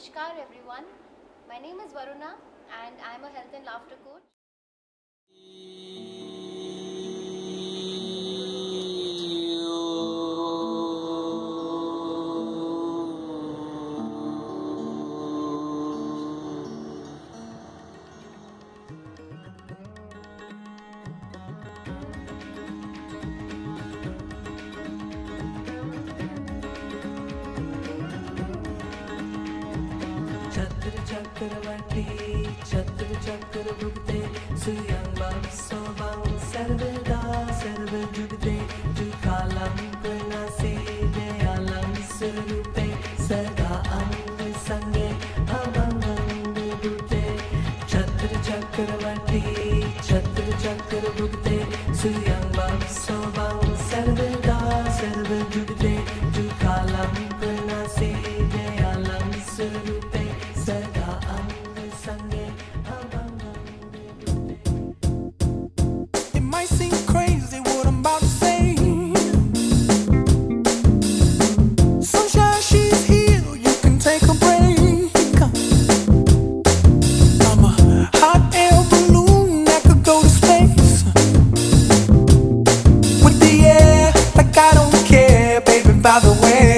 Namaskar everyone, my name is Varuna and I am a health and laughter coach. Chakravarti, chakra bhukte, suyambam sobam, sarvada sarva jugte, jukalam pranase, dayalam sarupe, sada ang sange, abangam vibhute. Chakravarti, chakra bhukte, suyambam sobam, sarvada sarva jugte, jukalam pranase, dayalam sarupe. It might seem crazy what I'm about to say. Sunshine, she's here, you can take a break. I'm a hot air balloon that could go to space. With the air, like I don't care, baby, by the way.